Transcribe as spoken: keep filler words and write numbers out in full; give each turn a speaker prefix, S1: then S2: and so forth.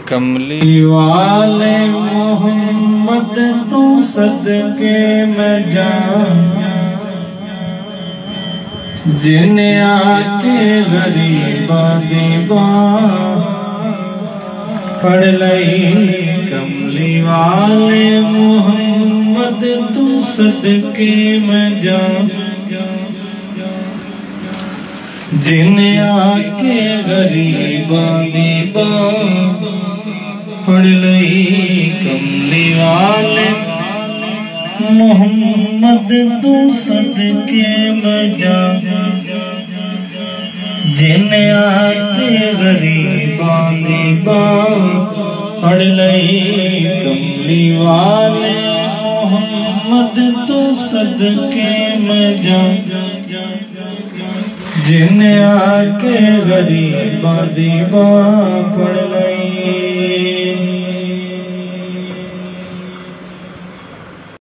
S1: कमली वाले मोहम्मद तू सदके मैं जाऊं, जिन्हें आके गरीबा दी बात पढ़ लई। कमली वाले मोहम्मद तू सदके मैं जाऊं, जिन्हें आके गरीबा दी बात पढ़ लई। कमली वाले मोहम्मद तू सदके मैं जाऊं, जिन्हें आके गरीबा दी बात पढ़ लई। कमली वाले मोहम्मद तू सदके मैं जाऊं, जिन्हें आके गरीबा दी बात पढ़